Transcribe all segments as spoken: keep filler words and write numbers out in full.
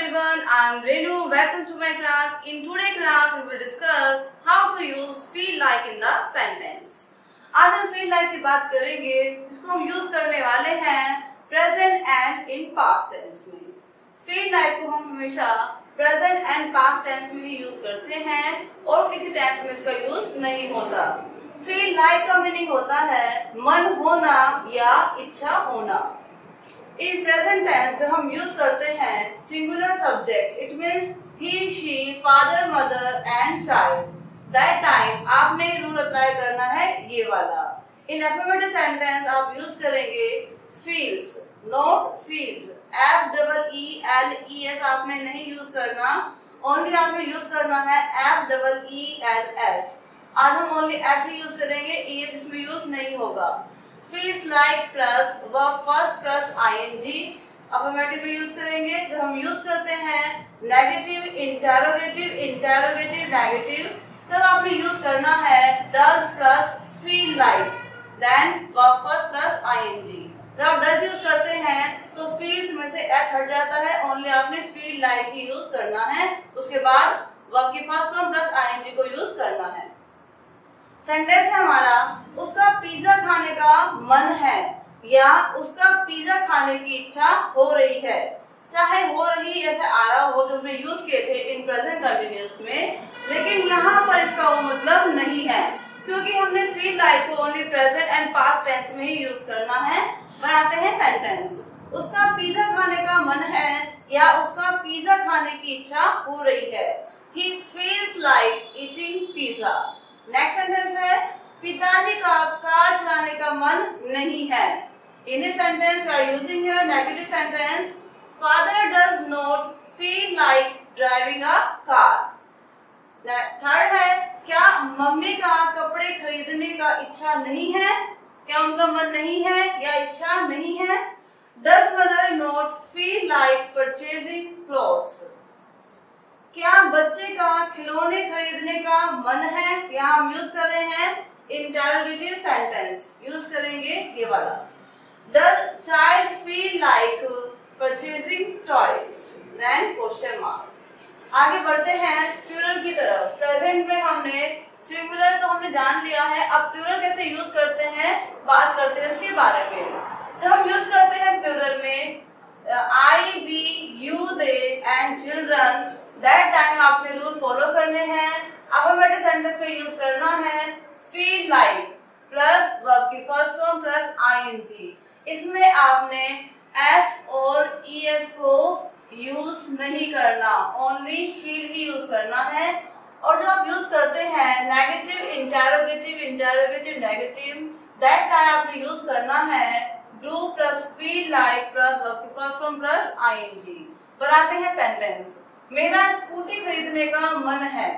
everyone, I am Renu. Welcome to my class. In today's class, we will discuss how to use feel like in the sentence. आज हम feel like की बात करेंगे, जिसको हम use करने वाले हैं present and in past tense में. Feel like को हम हमेशा present and past tense में ही यूज करते हैं और किसी tense में इसका यूज नहीं होता. Feel like का मीनिंग होता है मन होना या इच्छा होना. इन प्रेजेंट टेंस जब हम यूज करते हैं singular subject, it means he, she, father, mother and child, that time आपने रूल अप्लाई करना है ये वाला. इन अफर्मेटिव सेंटेंस आप यूज करेंगे feels, not feels. F double E L E S आपने नहीं यूज करना, ओनली आपने यूज करना है F double E L S. आज हम ओनली ऐसे यूज करेंगे, ई एस इसमें यूज नहीं होगा. Feels like plus verb first plus ing affirmative में यूज करेंगे. जब हम यूज करते हैं नेगेटिव, इंटेरोगेटिव, इंटेरोगेटिव, नेगेटिव, तब आपने यूज करना है does plus feel like, then verb first plus ing. जब आप does यूज करते हैं तो feels में से s हट जाता है, ओनली आपने feel like ही यूज करना है. उसके बाद verb की फर्स्ट फॉर्म प्लस ing को यूज करना है. सेंटेंस है हमारा, उसका पिज्जा खाने का मन है या उसका पिज्जा खाने की इच्छा हो रही है. चाहे हो रही ऐसे आ रहा हो जो हमने यूज किए थे इन प्रेजेंट कंटिन्यूअस में, लेकिन यहाँ पर इसका वो मतलब नहीं है क्योंकि हमने फील लाइक को only present and past tense में ही यूज करना है. बनाते हैं सेंटेंस, उसका पिज्जा खाने का मन है या उसका पिज्जा खाने की इच्छा हो रही है. He feels like eating pizza. Next sentence है, पिताजी का कार चलाने का मन नहीं है. In this sentence we are using here negative sentence. Father does not feel like driving a car. Third है, क्या मम्मी का कपड़े खरीदने का इच्छा नहीं है, क्या उनका मन नहीं है या इच्छा नहीं है. Does mother not feel like purchasing clothes. क्या बच्चे का खिलौने खरीदने का मन है. यहाँ हम यूज कर रहे हैं इंटेरोगेटिव सेंटेंस, यूज करेंगे ये वाला. Does child feel like purchasing toys, then question mark. आगे बढ़ते हैं प्लूरल की तरफ. प्रेजेंट में हमने सिंगुलर तो हमने जान लिया है, अब प्लूरल कैसे यूज करते हैं बात करते हैं इसके बारे में. जब हम यूज करते हैं प्लूरल में I, we, you, they and children, that time आपने रूल फॉलो करने हैं. अफर्मेटिव सेंटेंस में यूज करना है फील लाइक प्लस वर्ब की फर्स्ट फॉर्म प्लस आईएनजी. इसमें आपने एस और ईएस को यूज नहीं करना, ओनली फील ही यूज करना है. और जब आप यूज करते हैं negative, interrogative, interrogative, negative, that time आपने यूज करना है do plus feel like plus verb की फर्स्ट फॉर्म प्लस आईएनजी. बनाते हैं सेंटेंस, मेरा स्कूटी खरीदने का मन है.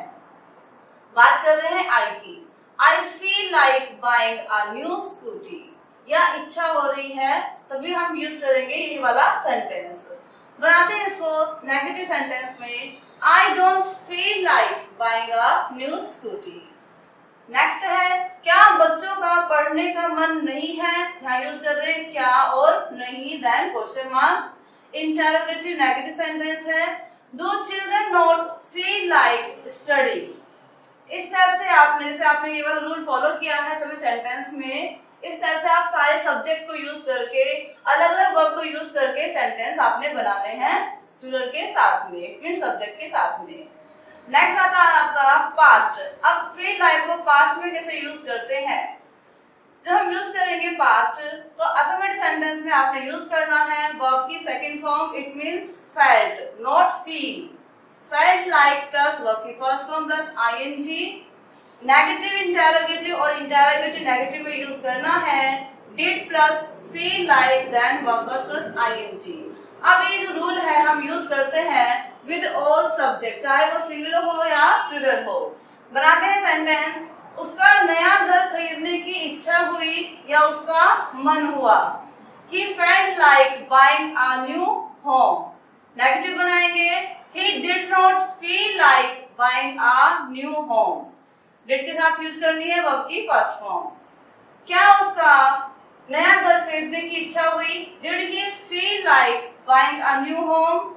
बात कर रहे हैं आई की. I feel like buying a new scooty, या इच्छा हो रही है, तभी हम यूज करेंगे ये वाला सेंटेंस. बनाते हैं इसको नेगेटिव सेंटेंस में, I don't feel like buying a new scooty. Next है, क्या बच्चों का पढ़ने का मन नहीं है. यहाँ यूज कर रहे हैं क्या और नहीं, then question mark. Interrogative negative sentence है, Do children not feel like studying. इस टाइप से आपने से आपने ये वाला रूल फॉलो किया है सभी सेंटेंस में. इस टाइप से आप सारे सब्जेक्ट को यूज करके, अलग अलग वर्ब को यूज करके सेंटेंस आपने बनाने हैं प्लूरल के साथ में, मीन सब्जेक्ट के साथ में. नेक्स्ट आता है आपका पास्ट. अब फील लाइक को पास्ट में कैसे यूज करते हैं. जब हम यूज करेंगे पास्ट तो अफर्मेटिव सेंटेंस में आपने यूज करना है वर्ब की second form, it means felt, not feel. Felt like plus verb की first form plus ing. Negative, interrogative और इंटेरोगेटिव नेगेटिव में यूज करना है did plus feel like then verb first plus ing. अब ये जो रूल है हम यूज करते हैं with all subject, चाहे वो सिंगुलर हो या प्लूरल हो. बनाते हैं सेंटेंस, उसका नया घर खरीदने की इच्छा हुई या उसका मन हुआ. He felt like buying a new home. Negative बनाएंगे, he did not feel like buying a new home. did के साथ यूज करनी है वर्ब की फर्स्ट फॉर्म. क्या उसका नया घर खरीदने की इच्छा हुई, did he feel like buying a new home.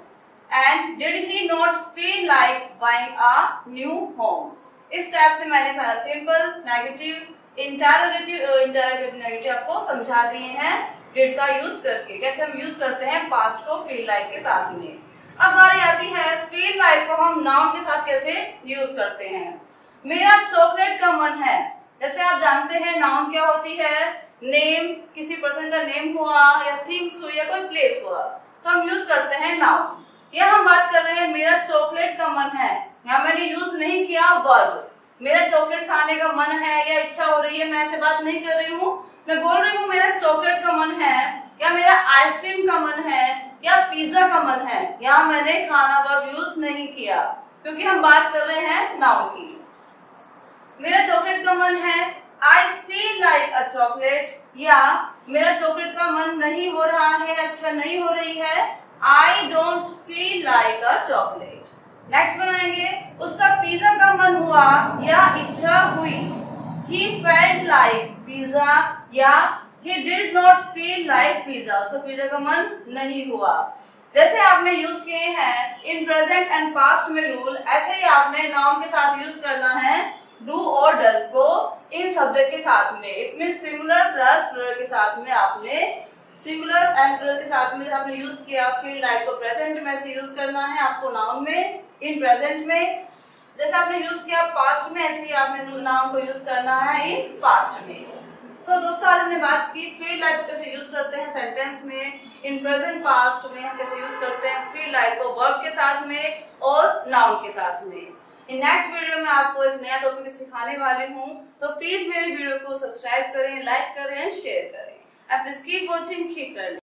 And did he not feel like buying a new home. इस टाइप से मैंने सारा सिंपल, नेगेटिव, इंटरोगेटिव और इंटरोगेटिव नेगेटिव आपको समझा दिए हैं डिड का यूज करके, कैसे हम यूज करते हैं पास्ट को फील लाइक के साथ में। अब बारी आती है फील लाइक को हम नाउन के साथ कैसे यूज करते हैं। मेरा चॉकलेट का मन है, जैसे आप जानते हैं नाउन क्या होती है, नेम, किसी पर्सन का नेम हुआ या थिंग्स हुई या कोई प्लेस हुआ तो हम यूज करते हैं नाउन। यहाँ हम बात कर रहे हैं मेरा चॉकलेट का मन है, यहाँ मैंने यूज नहीं किया वर्ब। मेरा चॉकलेट खाने का मन है या इच्छा हो रही है, मैं ऐसे बात नहीं कर रही हूँ, मैं बोल रही हूँ मेरा चॉकलेट का मन है या मेरा आइसक्रीम का मन है या पिज्जा का मन है। यहाँ मैंने खाना वर्ब यूज नहीं किया क्योंकि हम बात कर रहे हैं नाउन की। मेरा चॉकलेट का मन है, I feel like a chocolate, या मेरा चॉकलेट का मन नहीं हो रहा है, अच्छा नहीं हो रही है, I don't feel like a chocolate. Next बनाएंगे, उसका पिज्जा का मन हुआ या इच्छा हुई, he felt like pizza या he did not feel like pizza, उसका पिज्जा का मन नहीं हुआ। जैसे आपने यूज किए हैं इन प्रेजेंट एंड पास्ट में रूल, ऐसे ही आपने नाउन के साथ यूज करना है डू और डज को इन शब्द के साथ में। It mean singular plus plural के साथ में आपने सिंगुलर एंड प्लुरल के साथ में आपने यूज किया फील लाइक को प्रेजेंट में से यूज करना है आपको नाउन में, इन प्रेजेंट में। जैसे आपने यूज किया पास्ट में, ऐसे ही आपने नाउन को यूज करना है इन पास्ट में। तो दोस्तों आज हमने बात की फील लाइक को कैसे यूज करते हैं सेंटेंस में, इन प्रेजेंट पास्ट में हम कैसे यूज करते हैं फील लाइक को वर्ब के साथ में और नाउन के साथ में। इन नेक्स्ट वीडियो में आपको एक नया टॉपिक सिखाने वाली हूँ, तो प्लीज मेरे वीडियो को सब्सक्राइब करें, लाइक करें, शेयर करें। And please keep watching, keep learning.